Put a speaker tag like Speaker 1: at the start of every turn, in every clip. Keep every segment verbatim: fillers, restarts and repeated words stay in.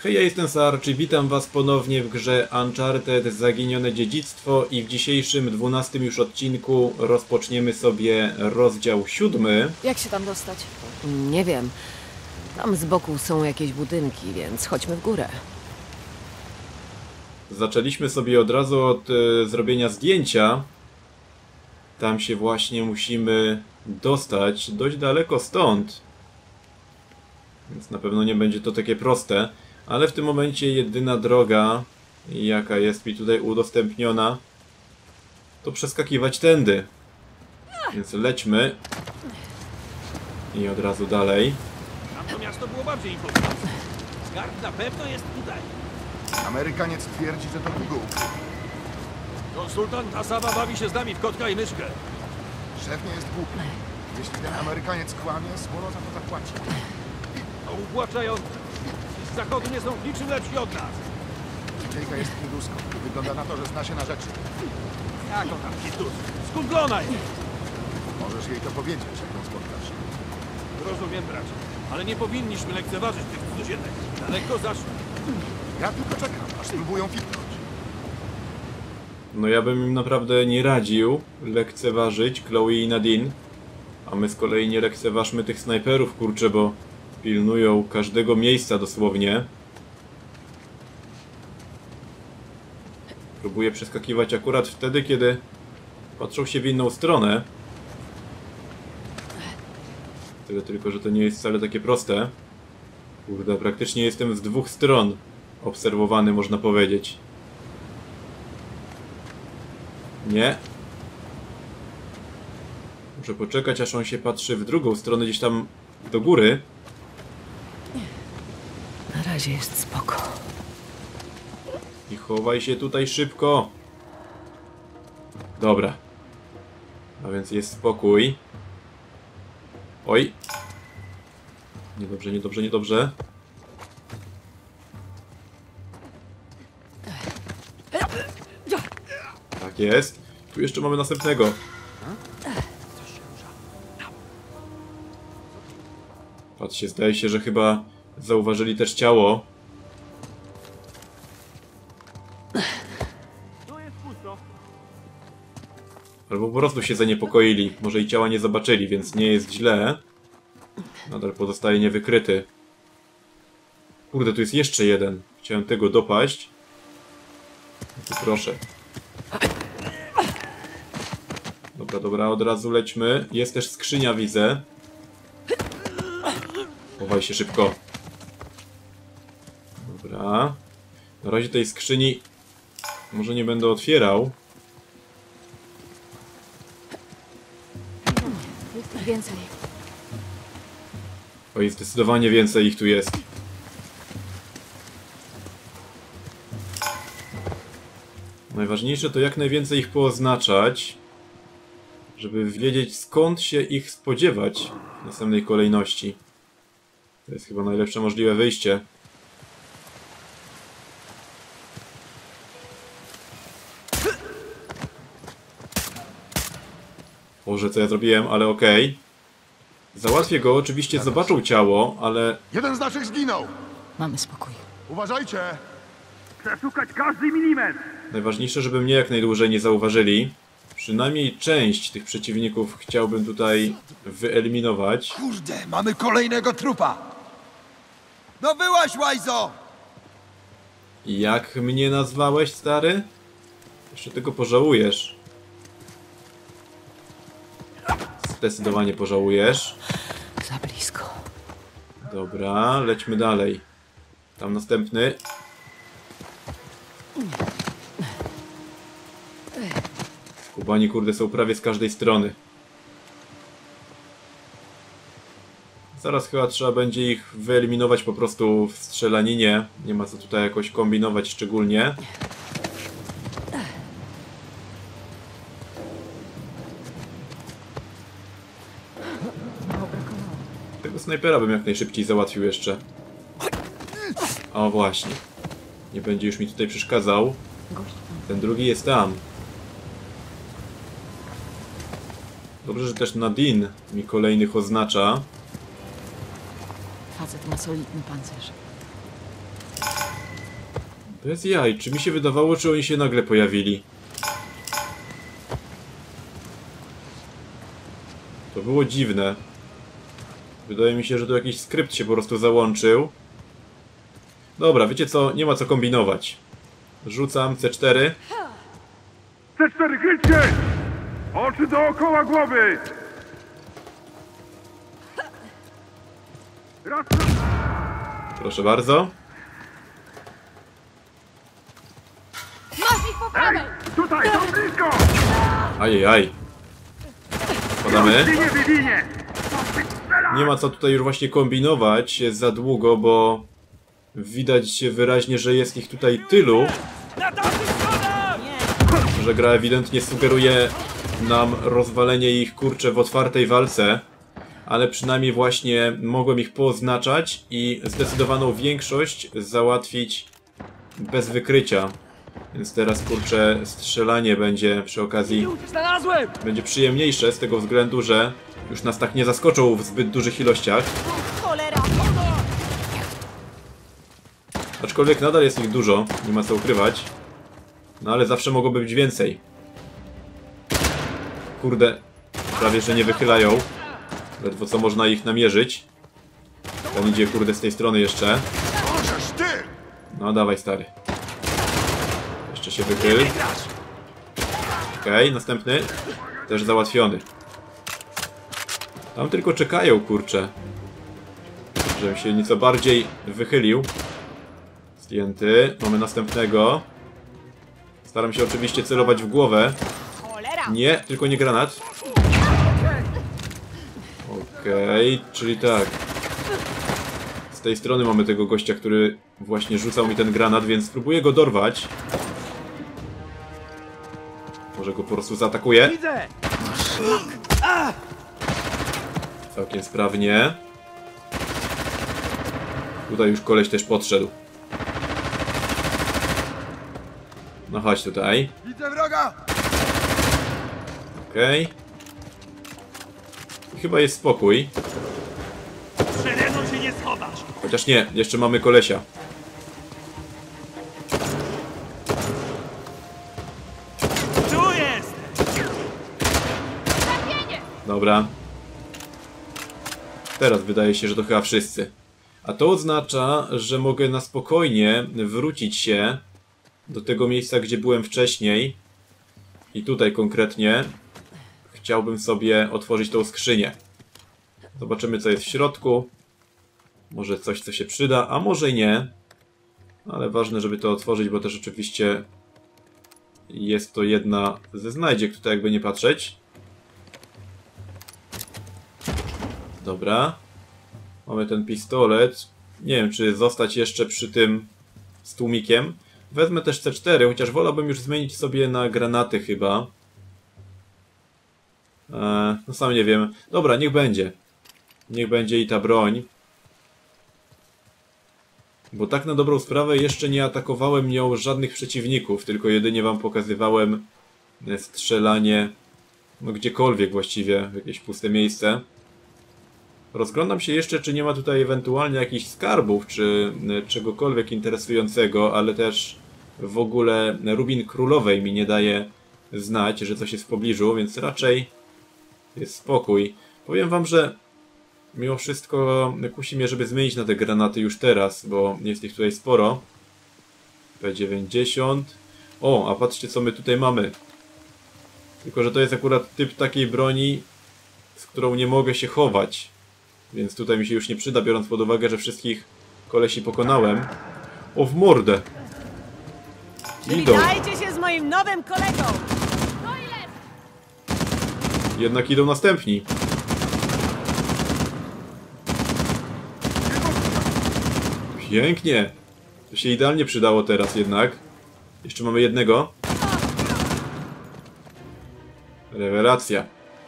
Speaker 1: Hej, ja jestem Sarch i witam was ponownie w grze Uncharted Zaginione Dziedzictwo i w dzisiejszym dwunastym już odcinku rozpoczniemy sobie rozdział siódmy.
Speaker 2: Jak się tam dostać?
Speaker 3: Nie wiem. Tam z boku są jakieś budynki, więc chodźmy w górę.
Speaker 1: Zaczęliśmy sobie od razu od e, zrobienia zdjęcia. Tam się właśnie musimy dostać dość daleko stąd. Więc na pewno nie będzie to takie proste. Ale w tym momencie jedyna droga, jaka jest mi tutaj udostępniona, to przeskakiwać tędy. Więc lećmy. I od razu dalej.
Speaker 4: Tamto miasto było bardziej imponujące. Skarb na pewno jest tutaj.
Speaker 5: Amerykaniec twierdzi, że to długo ukrył.
Speaker 4: Konsultant Asawa bawi się z nami w kotka i myszkę.
Speaker 5: Szef nie jest głupi. Jeśli ten Amerykaniec kłamie, sporo za to zapłaci.
Speaker 4: To upłaczające. Ci z zachodu nie są niczym lepsi od nas.
Speaker 5: Dziejka jest hinduską. Wygląda na to, że zna się na rzeczy.
Speaker 4: Jak on tam Hindus? Skumplona jest.
Speaker 5: Możesz jej to powiedzieć, jak ją spotkasz.
Speaker 4: Rozumiem, bracie. Ale nie powinniśmy lekceważyć tych cudzoziemnych. Daleko zaszli.
Speaker 5: Ja tylko czekam, aż spróbują fitnąć.
Speaker 1: No ja bym im naprawdę nie radził lekceważyć Chloe i Nadine. A my z kolei nie lekceważmy tych snajperów, kurczę, bo pilnują każdego miejsca dosłownie. Próbuję przeskakiwać akurat wtedy, kiedy patrzą się w inną stronę. Tyle tylko, że to nie jest wcale takie proste. Kurde, praktycznie jestem z dwóch stron obserwowany, można powiedzieć. Nie. Muszę poczekać, aż on się patrzy w drugą stronę, gdzieś tam do góry.
Speaker 3: Na razie jest spoko.
Speaker 1: I chowaj się tutaj szybko. Dobra. A więc jest spokój. Oj. Niedobrze, niedobrze, niedobrze. Tak jest. Tu jeszcze mamy następnego. Patrzcie, zdaje się, że chyba zauważyli też ciało. Albo po prostu się zaniepokoili. Może i ciała nie zobaczyli, więc nie jest źle. Nadal pozostaje niewykryty. Kurde, tu jest jeszcze jeden. Chciałem tego dopaść. No tu proszę. Dobra, dobra, od razu lećmy. Jest też skrzynia, widzę. Chowaj się szybko. Dobra. Na razie tej skrzyni może nie będę otwierał.
Speaker 2: Jest ich więcej.
Speaker 1: Oj, zdecydowanie więcej ich tu jest. Najważniejsze to jak najwięcej ich pooznaczać, żeby wiedzieć, skąd się ich spodziewać w następnej kolejności. To jest chyba najlepsze możliwe wyjście. Boże, co ja zrobiłem, ale okej. Okay. Załatwię go, oczywiście zobaczą ciało, ale...
Speaker 5: Jeden z naszych zginął!
Speaker 3: Mamy spokój.
Speaker 5: Uważajcie!
Speaker 4: Przeszukać każdy milimetr.
Speaker 1: Najważniejsze, żeby mnie jak najdłużej nie zauważyli. Przynajmniej część tych przeciwników chciałbym tutaj wyeliminować.
Speaker 6: Kurde, mamy kolejnego trupa! No byłaś, łajzo!
Speaker 1: Jak mnie nazwałeś, stary? Jeszcze tego pożałujesz. Zdecydowanie pożałujesz.
Speaker 3: Za blisko.
Speaker 1: Dobra, lećmy dalej. Tam następny. Kubani, kurde, są prawie z każdej strony. Zaraz chyba trzeba będzie ich wyeliminować po prostu w strzelaninie. Nie ma co tutaj jakoś kombinować szczególnie. Tego snajpera bym jak najszybciej załatwił jeszcze. O właśnie. Nie będzie już mi tutaj przeszkadzał. Ten drugi jest tam. Dobrze, że też Nadine mi kolejnych oznacza.
Speaker 3: Facet ma solidny pancerz.
Speaker 1: Bez jaj, czy mi się wydawało, czy oni się nagle pojawili? To było dziwne. Wydaje mi się, że tu jakiś skrypt się po prostu załączył. Dobra, wiecie co? Nie ma co kombinować. Rzucam C cztery.
Speaker 2: C cztery, kryć się! Oczy dookoła głowy! Raz,
Speaker 1: Proszę bardzo.
Speaker 7: Masz ich po prawej!
Speaker 2: tutaj, są blisko!
Speaker 1: Ajajaj. Spadamy.
Speaker 2: Winie, wywinie!
Speaker 1: Nie ma co tutaj już właśnie kombinować za długo, bo widać wyraźnie, że jest ich tutaj tylu,
Speaker 4: Na tamtych stronach!
Speaker 1: że gra ewidentnie sugeruje nam rozwalenie ich, kurczę, w otwartej walce, ale przynajmniej właśnie mogłem ich poznaczać i zdecydowaną większość załatwić bez wykrycia. Więc teraz, kurczę, strzelanie będzie przy okazji
Speaker 4: Znalazłem!
Speaker 1: będzie przyjemniejsze z tego względu, że już nas tak nie zaskoczą w zbyt dużych ilościach.
Speaker 7: Cholera!
Speaker 1: Aczkolwiek nadal jest ich dużo, nie ma co ukrywać. No ale zawsze mogłoby być więcej. Kurde, prawie że nie wychylają. Ledwo co można ich namierzyć. Tam idzie, kurde, z tej strony jeszcze.
Speaker 5: Możesz ty!
Speaker 1: No dawaj, stary. Jeszcze się wychyl. Okej, okay, następny. Też załatwiony. Tam tylko czekają, kurczę. Żebym się nieco bardziej wychylił. Zdjęty. Mamy następnego. Staram się oczywiście celować w głowę. Nie, tylko nie granat. Okej, okay, czyli tak. Z tej strony mamy tego gościa, który właśnie rzucał mi ten granat, więc spróbuję go dorwać. Może go po prostu zaatakuję.
Speaker 4: Widzę!
Speaker 1: Całkiem sprawnie. Tutaj już koleś też podszedł. No chodź tutaj.
Speaker 5: Widzę wroga!
Speaker 1: Okej. Okay. Chyba jest spokój.
Speaker 4: Przede mną się nie schowasz!
Speaker 1: Chociaż nie, jeszcze mamy kolesia.
Speaker 4: Tu jest!
Speaker 1: Dobra. Teraz wydaje się, że to chyba wszyscy. A to oznacza, że mogę na spokojnie wrócić się do tego miejsca, gdzie byłem wcześniej. I tutaj konkretnie chciałbym sobie otworzyć tą skrzynię. Zobaczymy, co jest w środku. Może coś, co się przyda, a może i nie. Ale ważne, żeby to otworzyć, bo też oczywiście jest to jedna ze znajdziek, tutaj jakby nie patrzeć. Dobra. Mamy ten pistolet. Nie wiem, czy zostać jeszcze przy tym z tłumikiem. Wezmę też C cztery, chociaż wolałbym już zmienić sobie na granaty chyba. Eee, no sam nie wiem. Dobra, niech będzie. Niech będzie i ta broń. Bo tak na dobrą sprawę jeszcze nie atakowałem nią żadnych przeciwników, tylko jedynie wam pokazywałem strzelanie no gdziekolwiek właściwie, w jakieś puste miejsce. Rozglądam się jeszcze, czy nie ma tutaj ewentualnie jakichś skarbów, czy czegokolwiek interesującego, ale też w ogóle Rubin Królowej mi nie daje znać, że coś jest w pobliżu, więc raczej jest spokój. Powiem wam, że mimo wszystko kusi mnie, żeby zmienić na te granaty już teraz, bo jest ich tutaj sporo. P dziewięćdziesiąt. O, a patrzcie, co my tutaj mamy. Tylko że to jest akurat typ takiej broni, z którą nie mogę się chować. Więc tutaj mi się już nie przyda, biorąc pod uwagę, że wszystkich kolesi pokonałem. O, w mordę! Idą.
Speaker 3: Witajcie się z moim nowym kolegą!
Speaker 1: Jednak idą następni. Pięknie! To się idealnie przydało teraz jednak. Jeszcze mamy jednego. Rewelacja.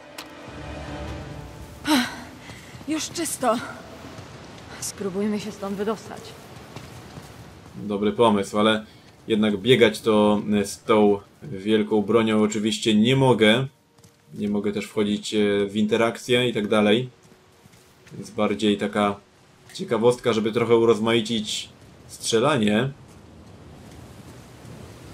Speaker 7: Już czysto. Spróbujmy się stąd wydostać.
Speaker 1: Dobry pomysł, ale jednak biegać to z tą wielką bronią oczywiście nie mogę. Nie mogę też wchodzić w interakcję i tak dalej. Więc bardziej taka ciekawostka, żeby trochę urozmaicić strzelanie.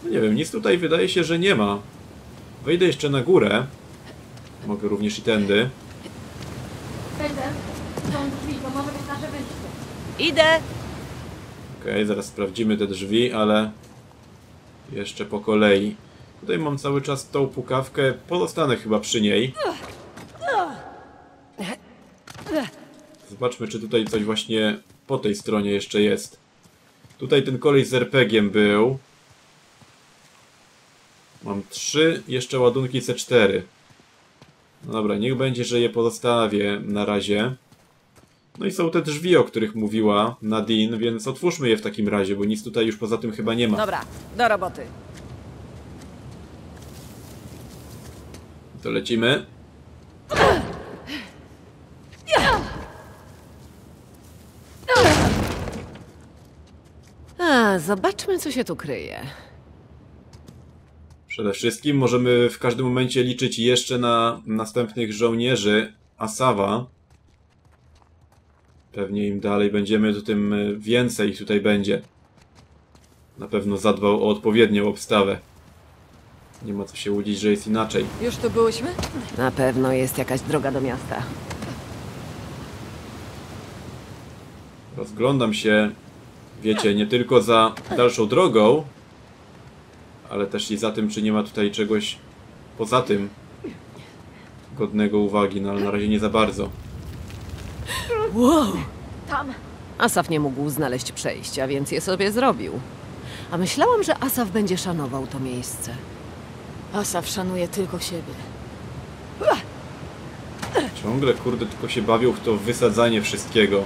Speaker 1: No nie wiem, nic tutaj wydaje się, że nie ma. Wejdę jeszcze na górę. Mogę również i tędy.
Speaker 7: Peter, są drzwi, to może być nasze wyjście.
Speaker 3: Idę!
Speaker 1: Okej, okay, zaraz sprawdzimy te drzwi, ale jeszcze po kolei. Tutaj mam cały czas tą pukawkę, pozostanę chyba przy niej. Zobaczmy, czy tutaj coś właśnie po tej stronie jeszcze jest. Tutaj ten koleś z er pe giem był. Mam trzy jeszcze ładunki ce cztery. No dobra, niech będzie, że je pozostawię na razie. No i są te drzwi, o których mówiła Nadine, więc otwórzmy je w takim razie, bo nic tutaj już poza tym chyba nie ma.
Speaker 3: Dobra, do roboty.
Speaker 1: To lecimy.
Speaker 3: A, zobaczmy, co się tu kryje.
Speaker 1: Przede wszystkim możemy w każdym momencie liczyć jeszcze na następnych żołnierzy Asawa. Pewnie im dalej będziemy, to tym więcej ich tutaj będzie. Na pewno zadbał o odpowiednią obstawę. Nie ma co się łudzić, że jest inaczej.
Speaker 7: Już tu byłyśmy?
Speaker 3: Na pewno jest jakaś droga do miasta.
Speaker 1: Rozglądam się, wiecie, nie tylko za dalszą drogą, ale też i za tym, czy nie ma tutaj czegoś poza tym godnego uwagi, no ale na razie nie za bardzo.
Speaker 3: Wow!
Speaker 7: Tam.
Speaker 3: Asaf nie mógł znaleźć przejścia, więc je sobie zrobił. A myślałam, że Asaf będzie szanował to miejsce.
Speaker 7: Asaf szanuje tylko siebie.
Speaker 1: Ciągle, kurde, tylko się bawią w to wysadzanie wszystkiego.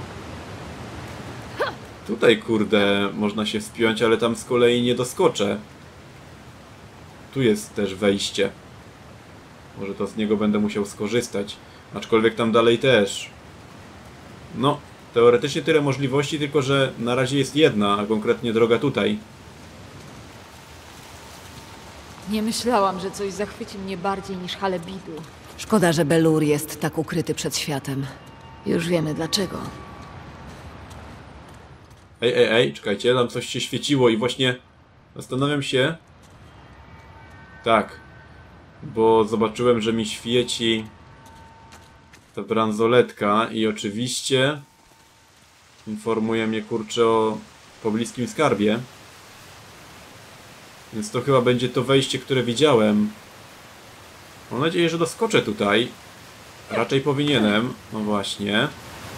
Speaker 1: Tutaj, kurde, można się wspiąć, ale tam z kolei nie doskoczę. Tu jest też wejście. Może to z niego będę musiał skorzystać. Aczkolwiek tam dalej też. No, teoretycznie tyle możliwości, tylko że na razie jest jedna, a konkretnie droga tutaj.
Speaker 7: Nie myślałam, że coś zachwyci mnie bardziej niż Halebidu.
Speaker 3: Szkoda, że Belur jest tak ukryty przed światem.
Speaker 7: Już wiemy dlaczego.
Speaker 1: Ej, ej, ej, czekajcie, tam coś się świeciło i właśnie zastanawiam się... Tak, bo zobaczyłem, że mi świeci ta bransoletka i oczywiście informuje mnie, kurczę, o pobliskim skarbie. Więc to chyba będzie to wejście, które widziałem. Mam nadzieję, że doskoczę tutaj. Raczej powinienem. No właśnie.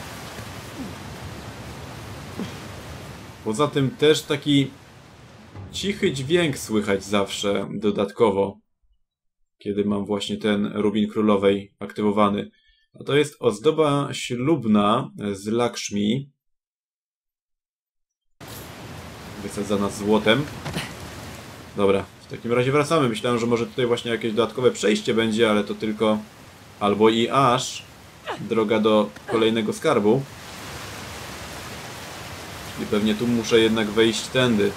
Speaker 1: Poza tym też taki cichy dźwięk słychać zawsze dodatkowo, kiedy mam właśnie ten Rubin Królowej aktywowany. A to jest ozdoba ślubna z Lakshmi. Wysadzana złotem. Dobra, w takim razie wracamy. Myślałem, że może tutaj właśnie jakieś dodatkowe przejście będzie, ale to tylko albo i aż droga do kolejnego skarbu. I pewnie tu muszę jednak wejść tędy.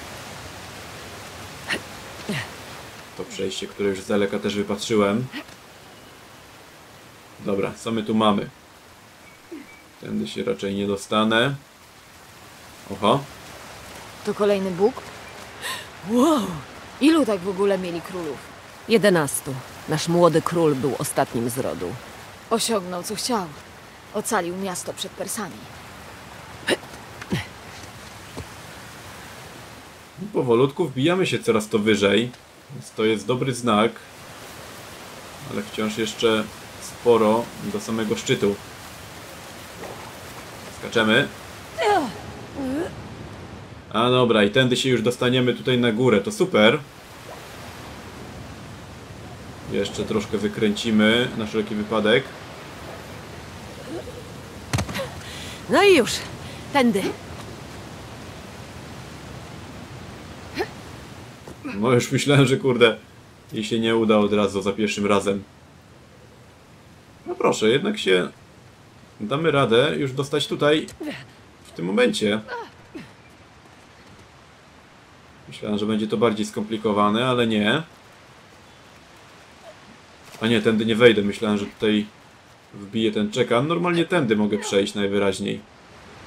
Speaker 1: To przejście, które już z daleka też wypatrzyłem. Dobra, co my tu mamy? Tędy się raczej nie dostanę. Oho.
Speaker 7: To kolejny Bóg?
Speaker 3: Wow!
Speaker 7: Ilu tak w ogóle mieli królów?
Speaker 3: Jedenastu. Nasz młody król był ostatnim z rodu.
Speaker 7: Osiągnął co chciał. Ocalił miasto przed Persami.
Speaker 1: Powolutku wbijamy się coraz to wyżej, więc to jest dobry znak, ale wciąż jeszcze sporo do samego szczytu. Skaczemy. A dobra, i tędy się już dostaniemy tutaj na górę, to super. Jeszcze troszkę wykręcimy na wszelki wypadek.
Speaker 3: No i już. Tędy.
Speaker 1: No już myślałem, że kurde, jej się nie uda od razu za pierwszym razem. No proszę, jednak się damy radę już dostać tutaj w tym momencie. Myślałem, że będzie to bardziej skomplikowane, ale nie. A nie, tędy nie wejdę. Myślałem, że tutaj wbiję ten czekan. Normalnie tędy mogę przejść najwyraźniej.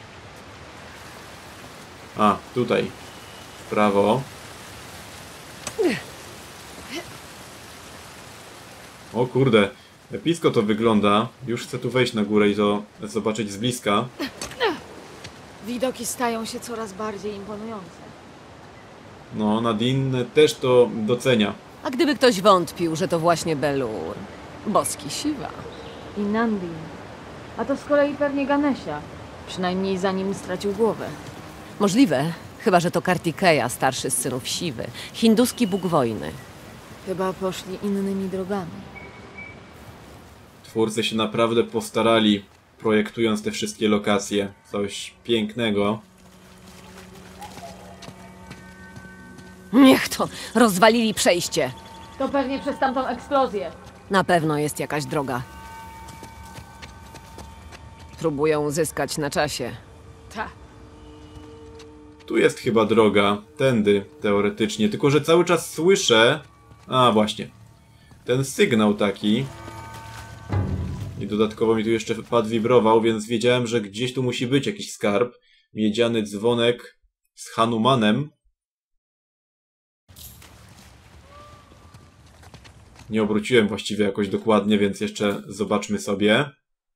Speaker 1: A, tutaj. W prawo. O kurde, epicko to wygląda. Już chcę tu wejść na górę i to zobaczyć z bliska.
Speaker 7: Widoki stają się coraz bardziej imponujące.
Speaker 1: No, Nadine też to docenia.
Speaker 3: A gdyby ktoś wątpił, że to właśnie Belur, boski Siwa.
Speaker 7: I Nandi. A to z kolei pewnie Ganesha. Przynajmniej zanim stracił głowę.
Speaker 3: Możliwe, chyba że to Kartikeya, starszy z synów Siwy, hinduski bóg wojny.
Speaker 7: Chyba poszli innymi drogami.
Speaker 1: Twórcy się naprawdę postarali, projektując te wszystkie lokacje. Coś pięknego.
Speaker 3: Niech to! Rozwalili przejście!
Speaker 7: To pewnie przez tamtą eksplozję.
Speaker 3: Na pewno jest jakaś droga. Próbują uzyskać na czasie.
Speaker 7: Ta.
Speaker 1: Tu jest chyba droga, tędy teoretycznie, tylko że cały czas słyszę... A właśnie, ten sygnał taki. I dodatkowo mi tu jeszcze pad wibrował, więc wiedziałem, że gdzieś tu musi być jakiś skarb. Miedziany dzwonek z Hanumanem. Nie obróciłem właściwie jakoś dokładnie, więc jeszcze zobaczmy sobie.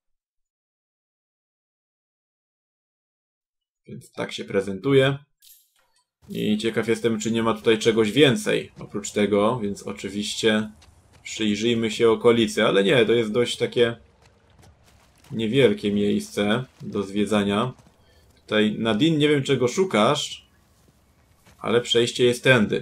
Speaker 1: Więc tak się prezentuje. I ciekaw jestem, czy nie ma tutaj czegoś więcej oprócz tego, więc oczywiście przyjrzyjmy się okolicy. Ale nie, to jest dość takie niewielkie miejsce do zwiedzania. Tutaj, Nadine, nie wiem czego szukasz, ale przejście jest tędy.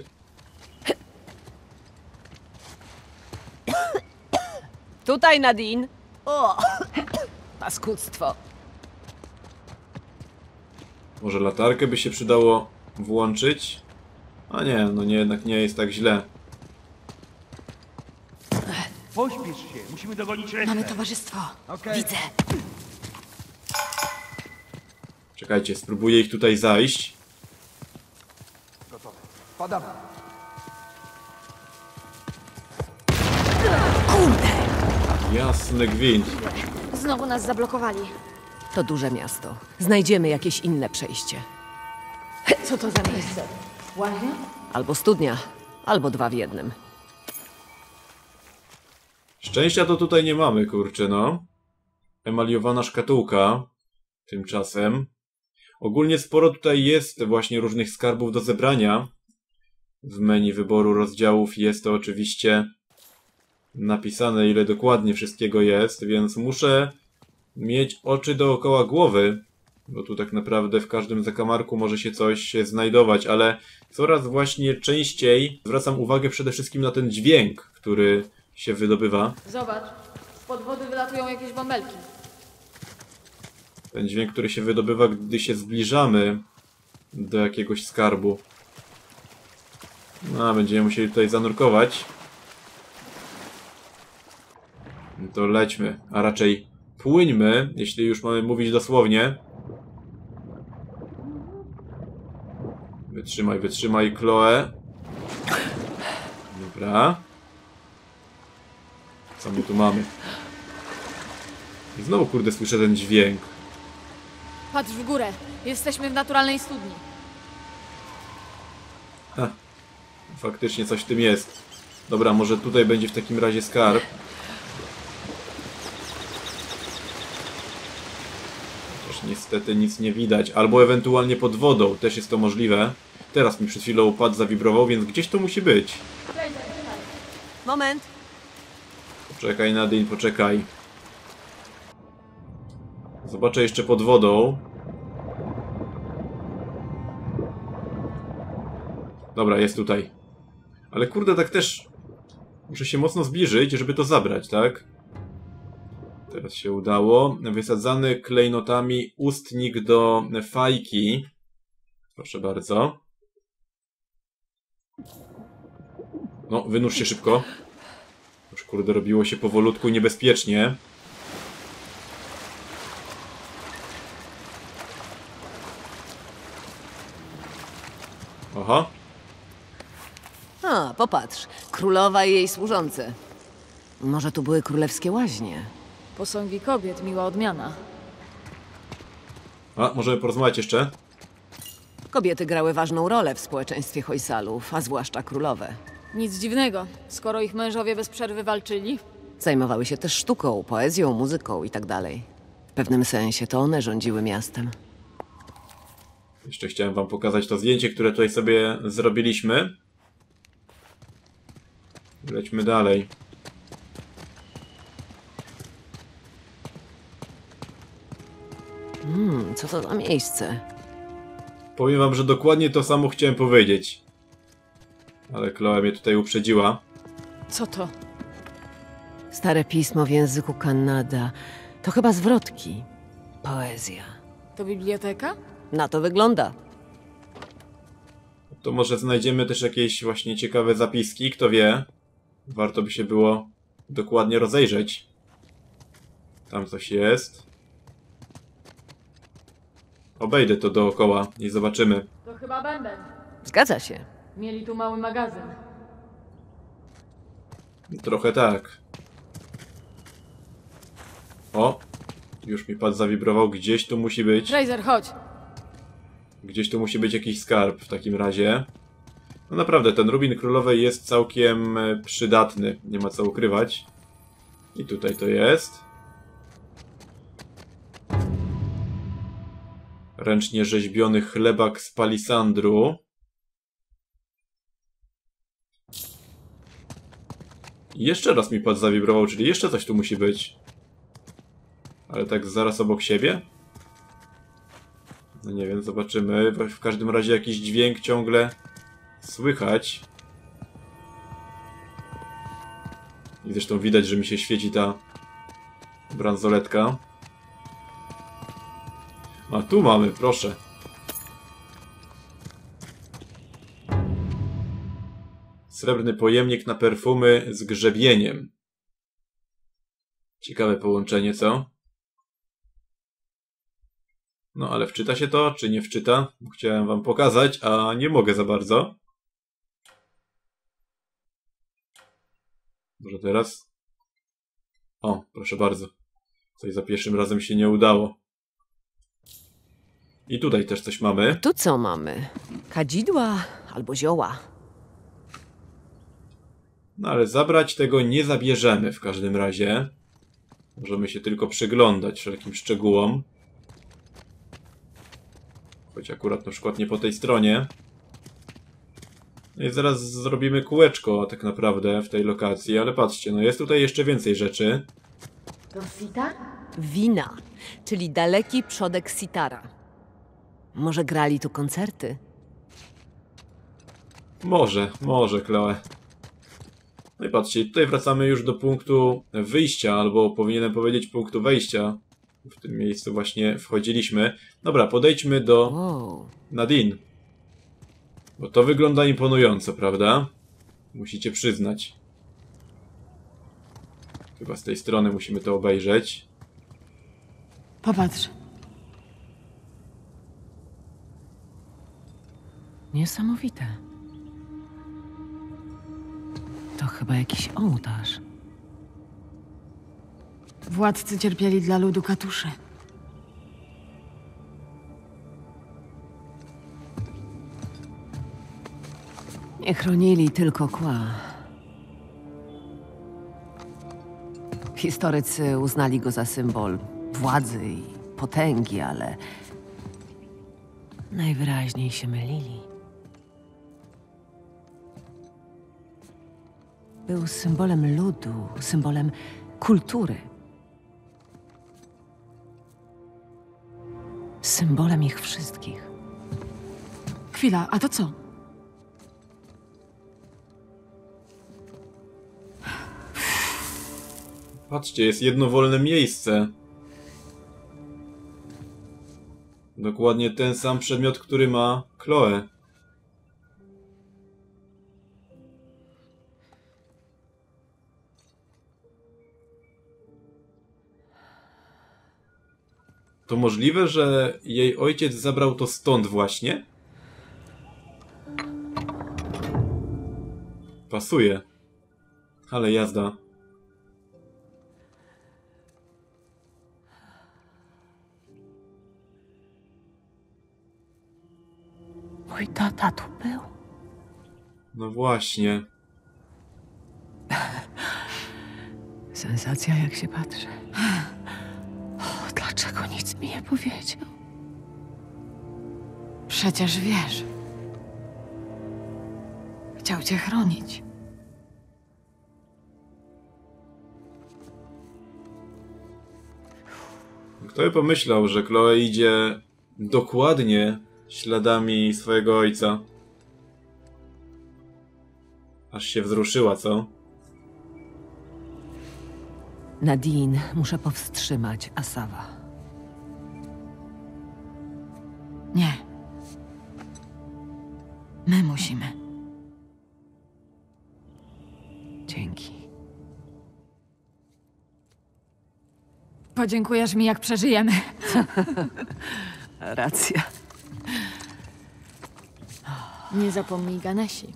Speaker 3: Tutaj, Nadine! O! Paskudztwo.
Speaker 1: Może latarkę by się przydało włączyć? A nie, no nie, jednak nie jest tak źle.
Speaker 2: Pośpiesz się, musimy dogonić resztę.
Speaker 7: Mamy towarzystwo.
Speaker 6: Okej.
Speaker 7: Widzę.
Speaker 1: Czekajcie, spróbuję ich tutaj zajść.
Speaker 6: Padam.
Speaker 1: Jasny gwint.
Speaker 7: Znowu nas zablokowali.
Speaker 3: To duże miasto. Znajdziemy jakieś inne przejście.
Speaker 7: Co to za miejsce? Łaźnia?
Speaker 3: Albo studnia, albo dwa w jednym.
Speaker 1: Szczęścia to tutaj nie mamy, kurczę, no. Emaliowana szkatułka. Tymczasem. Ogólnie sporo tutaj jest właśnie różnych skarbów do zebrania. W menu wyboru rozdziałów jest to oczywiście napisane, ile dokładnie wszystkiego jest, więc muszę mieć oczy dookoła głowy, bo tu tak naprawdę w każdym zakamarku może się coś znajdować, ale coraz właśnie częściej zwracam uwagę przede wszystkim na ten dźwięk, który się wydobywa.
Speaker 7: Zobacz. Spod wody wylatują jakieś bąbelki.
Speaker 1: Ten dźwięk, który się wydobywa, gdy się zbliżamy do jakiegoś skarbu. No, będziemy musieli tutaj zanurkować. No to lećmy, a raczej płyńmy, jeśli już mamy mówić dosłownie. Wytrzymaj, wytrzymaj, Chloe. Dobra. Co my tu mamy? I znowu, kurde, słyszę ten dźwięk.
Speaker 7: Patrz w górę. Jesteśmy w naturalnej studni.
Speaker 1: Ha. Faktycznie coś w tym jest. Dobra, może tutaj będzie w takim razie skarb. Chociaż niestety nic nie widać. Albo ewentualnie pod wodą, też jest to możliwe. Teraz mi przed chwilą pad zawibrował, więc gdzieś to musi być.
Speaker 3: Moment.
Speaker 1: Poczekaj, Nadine, poczekaj. Zobaczę jeszcze pod wodą. Dobra, jest tutaj. Ale kurde, tak też muszę się mocno zbliżyć, żeby to zabrać, tak? Teraz się udało. Wysadzany klejnotami ustnik do fajki. Proszę bardzo. No, wynurz się szybko. Już kurde, robiło się powolutku niebezpiecznie. Aha.
Speaker 3: A, popatrz. Królowa i jej służący. Może tu były królewskie łaźnie?
Speaker 7: Posągi kobiet, miła odmiana.
Speaker 1: A, możemy porozmawiać jeszcze?
Speaker 3: Kobiety grały ważną rolę w społeczeństwie Hojsalów, a zwłaszcza królowe.
Speaker 7: Nic dziwnego, skoro ich mężowie bez przerwy walczyli.
Speaker 3: Zajmowały się też sztuką, poezją, muzyką i tak dalej. W pewnym sensie to one rządziły miastem.
Speaker 1: Jeszcze chciałem wam pokazać to zdjęcie, które tutaj sobie zrobiliśmy. Lećmy dalej.
Speaker 3: Hmm, co to za miejsce?
Speaker 1: Powiem wam, że dokładnie to samo chciałem powiedzieć. Ale Chloe mnie tutaj uprzedziła.
Speaker 7: Co to?
Speaker 3: Stare pismo w języku Kannada. To chyba zwrotki. Poezja.
Speaker 7: To biblioteka?
Speaker 3: Na to wygląda.
Speaker 1: To może znajdziemy też jakieś właśnie ciekawe zapiski, kto wie. Warto by się było dokładnie rozejrzeć. Tam coś jest. Obejdę to dookoła i zobaczymy.
Speaker 7: To chyba bęben.
Speaker 3: Zgadza się.
Speaker 7: Mieli tu mały magazyn.
Speaker 1: Trochę tak. O! Już mi pad zawibrował. Gdzieś tu musi być.
Speaker 7: Fraser, chodź.
Speaker 1: Gdzieś tu musi być jakiś skarb w takim razie. No naprawdę, ten Rubin Królowej jest całkiem e, przydatny. Nie ma co ukrywać. I tutaj to jest. Ręcznie rzeźbiony chlebak z palisandru. I jeszcze raz mi pad zawibrował, czyli jeszcze coś tu musi być. Ale tak zaraz obok siebie? No nie wiem, zobaczymy. W każdym razie jakiś dźwięk ciągle słychać. I zresztą widać, że mi się świeci ta bransoletka. A tu mamy, proszę. Srebrny pojemnik na perfumy z grzebieniem. Ciekawe połączenie, co? No ale wczyta się to, czy nie wczyta? Chciałem wam pokazać, a nie mogę za bardzo. Może teraz? O, proszę bardzo. Coś za pierwszym razem się nie udało. I tutaj też coś mamy.
Speaker 3: Tu co mamy? Kadzidła albo zioła.
Speaker 1: No ale zabrać tego nie zabierzemy w każdym razie. Możemy się tylko przyglądać wszelkim szczegółom. Choć akurat na przykład nie po tej stronie. No i zaraz zrobimy kółeczko tak naprawdę w tej lokacji, ale patrzcie, no jest tutaj jeszcze więcej rzeczy.
Speaker 7: To sita?
Speaker 3: Wina, czyli daleki przodek sitara. Może grali tu koncerty?
Speaker 1: Może, może, Chloe. No i patrzcie, tutaj wracamy już do punktu wyjścia, albo powinienem powiedzieć punktu wejścia. W tym miejscu właśnie wchodziliśmy. Dobra, podejdźmy do
Speaker 3: Wow.
Speaker 1: Nadine. Bo to wygląda imponująco, prawda? Musicie przyznać. Chyba z tej strony musimy to obejrzeć.
Speaker 7: Popatrz.
Speaker 3: Niesamowite. To chyba jakiś ołtarz.
Speaker 7: Władcy cierpieli dla ludu katusze.
Speaker 3: Nie chronili tylko kła. Historycy uznali go za symbol władzy i potęgi, ale najwyraźniej się mylili. Był symbolem ludu, symbolem kultury. Symbolem ich wszystkich.
Speaker 7: Chwila, a to co?
Speaker 1: Patrzcie, jest jedno wolne miejsce. Dokładnie ten sam przedmiot, który ma Chloe. To możliwe, że jej ojciec zabrał to stąd właśnie? Pasuje. Ale jazda.
Speaker 8: Twój tata tu był?
Speaker 1: No właśnie.
Speaker 8: Sensacja, jak się patrzy. O, dlaczego nic mi nie powiedział? Przecież wiesz. Chciał cię chronić.
Speaker 1: Kto by pomyślał, że Chloe idzie dokładnie śladami swojego ojca? Aż się wzruszyła, co?
Speaker 3: Nadine, muszę powstrzymać Asawa.
Speaker 8: Nie. My musimy.
Speaker 3: Dzięki.
Speaker 8: Podziękujesz mi, jak przeżyjemy.
Speaker 3: Racja.
Speaker 7: Nie zapomnij Ganesi.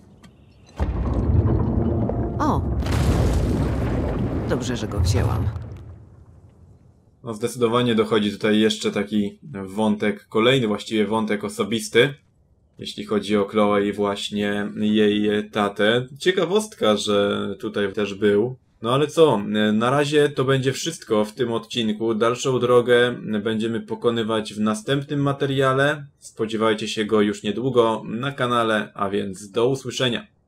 Speaker 3: O! Dobrze, że go wzięłam.
Speaker 1: No zdecydowanie dochodzi tutaj jeszcze taki wątek, kolejny właściwie wątek osobisty, jeśli chodzi o Chloe i właśnie jej tatę. Ciekawostka, że tutaj też był. No ale co, na razie to będzie wszystko w tym odcinku. Dalszą drogę będziemy pokonywać w następnym materiale. Spodziewajcie się go już niedługo na kanale, a więc do usłyszenia.